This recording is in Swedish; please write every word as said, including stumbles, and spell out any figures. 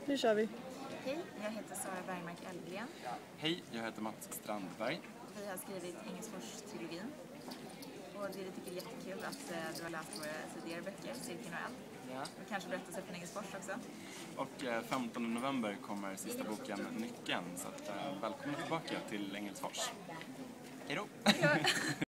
Nu kör vi. Hej, jag heter Sara Bergmark Elgren. Hej, jag heter Mats Strandberg. Vi har skrivit Engelsfors-trilogin. Och det tycker jag är jättekul att eh, du har läst våra tidigare böcker, Cirkeln och eld. Ja. Och kanske berättelser från Engelsfors också. Och eh, femtonde november kommer sista boken Nyckeln. Så att, eh, välkomna tillbaka till Engelsfors. Hej då!